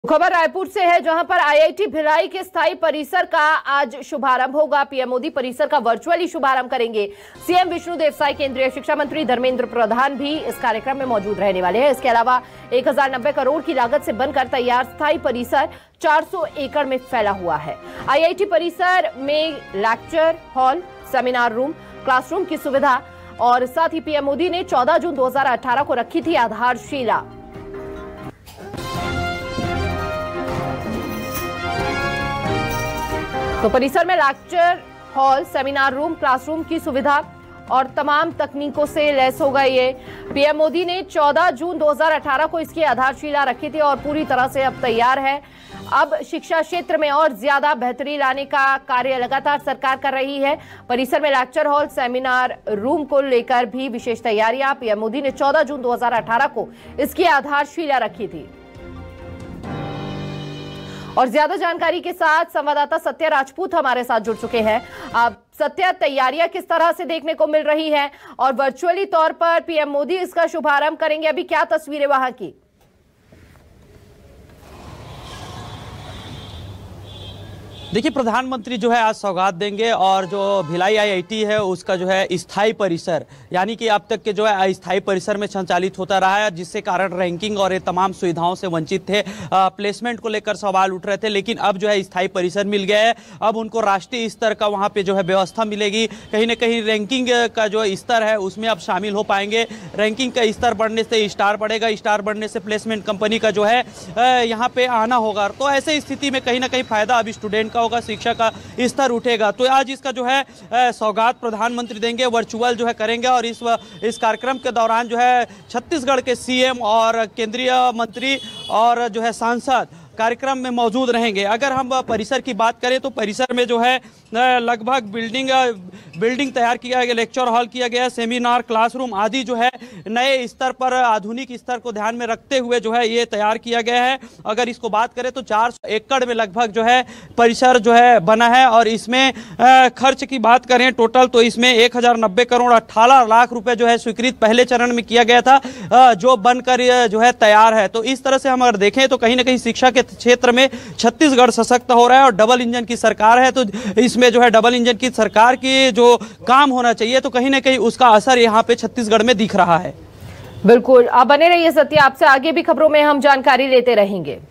खबर रायपुर से है, जहां पर आईआईटी भिलाई के स्थायी परिसर का आज शुभारंभ होगा। पीएम मोदी परिसर का वर्चुअली शुभारंभ करेंगे। सीएम विष्णुदेव साय, केंद्रीय शिक्षा मंत्री धर्मेंद्र प्रधान भी इस कार्यक्रम में मौजूद रहने वाले हैं। इसके अलावा 1090 करोड़ की लागत से बनकर तैयार स्थायी परिसर 400 एकड़ में फैला हुआ है। आईआईटी परिसर में lecture hall, seminar room, classroom की सुविधा और साथ ही पीएम मोदी ने 14 जून 2018 को रखी थी आधारशिला। तो परिसर में lecture hall, seminar room, classroom की सुविधा और तमाम तकनीकों से लैस होगा ये। पीएम मोदी ने 14 जून 2018 को इसकी आधारशिला रखी थी और पूरी तरह से अब तैयार है। अब शिक्षा क्षेत्र में और ज्यादा बेहतरी लाने का कार्य लगातार सरकार कर रही है। परिसर में लेक्चर हॉल, सेमिनार रूम को लेकर भी विशेष तैयारियां। पीएम मोदी ने 14 जून 2018 को इसकी आधारशिला रखी थी। और ज्यादा जानकारी के साथ संवाददाता सत्य राजपूत हमारे साथ जुड़ चुके हैं। अब सत्य, तैयारियां किस तरह से देखने को मिल रही है और वर्चुअली तौर पर पीएम मोदी इसका शुभारंभ करेंगे, अभी क्या तस्वीरें वहां की? देखिए, प्रधानमंत्री जो है आज सौगात देंगे और जो भिलाई आईआईटी है उसका जो है स्थायी परिसर, यानी कि अब तक के जो है अस्थायी परिसर में संचालित होता रहा है, जिससे कारण रैंकिंग और ये तमाम सुविधाओं से वंचित थे। प्लेसमेंट को लेकर सवाल उठ रहे थे, लेकिन अब जो है स्थायी परिसर मिल गया है। अब उनको राष्ट्रीय स्तर का वहाँ पे जो है व्यवस्था मिलेगी। कहीं ना कहीं रैंकिंग का जो स्तर है उसमें अब शामिल हो पाएंगे। रैंकिंग का स्तर बढ़ने से स्टार बढ़ेगा, स्टार बढ़ने से प्लेसमेंट कंपनी का जो है यहाँ पे आना होगा। तो ऐसे स्थिति में कहीं ना कहीं फायदा अब स्टूडेंट का होगा, शिक्षा का स्तर उठेगा। तो आज इसका जो है सौगात प्रधानमंत्री देंगे, वर्चुअल जो है करेंगे और इस कार्यक्रम के दौरान जो है छत्तीसगढ़ के सीएम और केंद्रीय मंत्री और जो है सांसद कार्यक्रम में मौजूद रहेंगे। अगर हम परिसर की बात करें तो परिसर में जो है लगभग बिल्डिंग तैयार किया गया, लेक्चर हॉल किया गया, सेमिनार, क्लासरूम आदि जो है नए स्तर पर, आधुनिक स्तर को ध्यान में रखते हुए जो है ये तैयार किया गया है। अगर इसको बात करें तो 400 एकड़ में लगभग जो है परिसर जो है बना है और इसमें खर्च की बात करें टोटल तो इसमें 1090 करोड़ 18 लाख रुपए जो है स्वीकृत पहले चरण में किया गया था, जो बनकर जो है तैयार है। तो इस तरह से हम अगर देखें तो कहीं ना कहीं शिक्षा के क्षेत्र में छत्तीसगढ़ सशक्त हो रहा है और डबल इंजन की सरकार है। तो इसमें जो है डबल इंजन की सरकार की जो काम होना चाहिए तो कहीं ना कहीं उसका असर यहाँ पे छत्तीसगढ़ में दिख रहा है। बिल्कुल, आप बने रहिए सत्य, आपसे आगे भी खबरों में हम जानकारी लेते रहेंगे।